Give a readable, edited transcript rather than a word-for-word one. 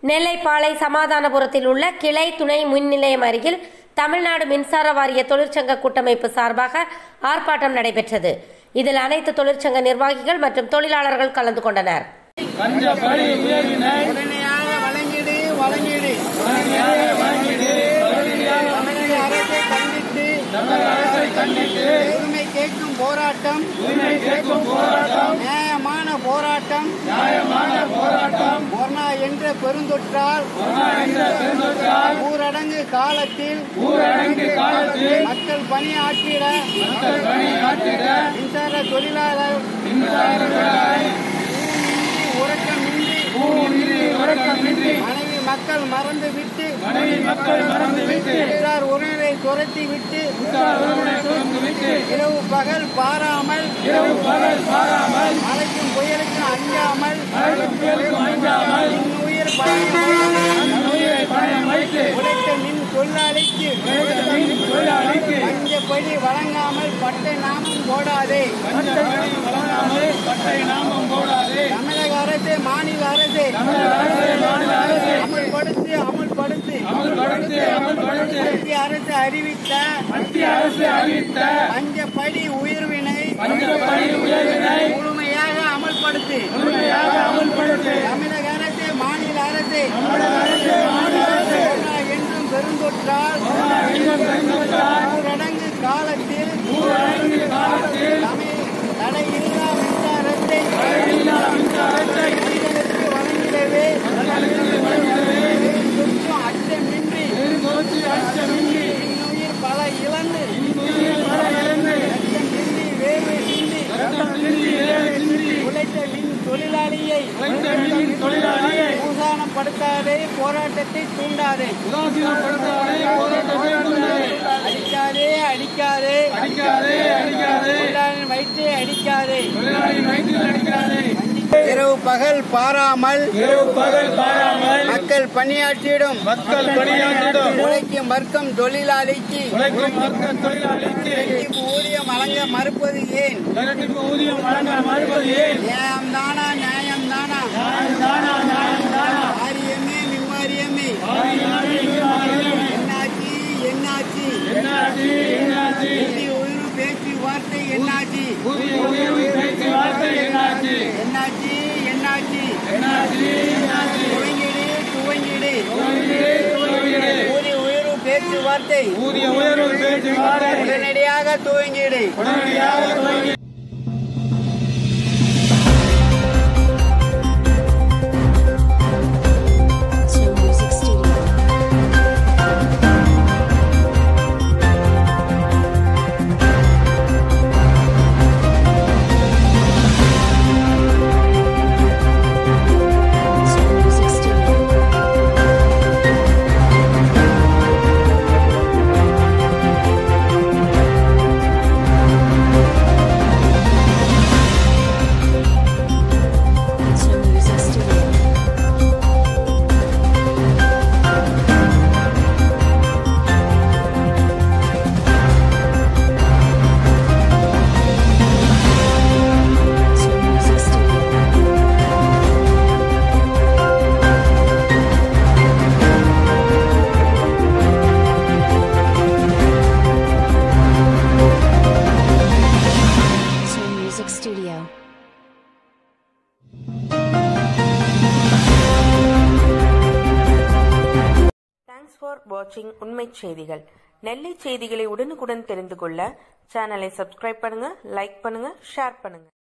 நெல்லை பாளை சமாதானபுரத்தில் உள்ள கிளை துணை மின் நிலையம் அருகில் தமிழ்நாடு மின்சார வாரிய தொழிற்சங்க கூட்டமைப்பு சார்பாக ஆர்ப்பாட்டம் நடைபெற்றது. இதில் அனைத்து தொழிற்சங்க நிர்வாகிகள் மற்றும் தொழிலாளர்கள் கலந்து கொண்டனர். போராட்டம் நியாயமான போராட்டம் கொரோனா என்ற பெருந்தொற்றால் ஊரடங்கு காலத்தில் மக்கள் பணியாற்றிட மின்சார தொழிலாளர் உறக்கமின்றி மனைவி மக்கள் மறந்துவிட்டு உறவினரை துரத்தி விட்டு இரவு பகல் பாராமல் மழைக்கும் புயலுக்கும் அஞ்சாமல் இன்னுயிர் உழைத்த மின் தொழிலாளிக்கு பஞ்சப்படி வழங்காமல் பட்டை நாமம் போடாதே. தமிழக அரசு மாநில அரசு அமல்படுத்தி மத்திய அரசு அறிவித்த பஞ்சப்படி உயர்வினை முழுமையாக அமல்படுத்தி தமிழக அரசு மாநில அரசு என்றும் பெருந்தொற்றால் ஊரடங்கு காலத்தில் தடையில்லா மின்சாரத்தை வழங்கிடவே அச்சமின்றி இன்னுயிர் பல இழந்து அச்சமின்றி வேர்வை சிந்தி உழைத்த மின் தொழிலாளியை உதாரணப்படுத்தாதே, போராட்டத்தை தூண்டாதே. அடிக்காதே வயிற்றை அடிக்காதே. இரவு பகல் பாராமல் மக்கள் பணியாற்றிடும் உழைக்கும் வர்க்கம் தொழிலாளிக்கு ஊதியம் வழங்க மறுப்பது ஏன்? நியாயம் தானா? ஆரியமே மிம்மாரியமே என்னாச்சு? உயர்வு பேச்சுவார்த்தை என்னாச்சு? துவங்கிடு ஊதிய உயர்வு பேச்சுவார்த்தை உடனடியாக துவங்கிடு. Thanks for watching உண்மை செய்திகள். நெல்லை செய்திகளை உடனுக்குடன் தெரிந்து கொள்ள சேனலை சப்ஸ்கிரைப் பண்ணுங்க, லைக் பண்ணுங்க, ஷேர் பண்ணுங்க.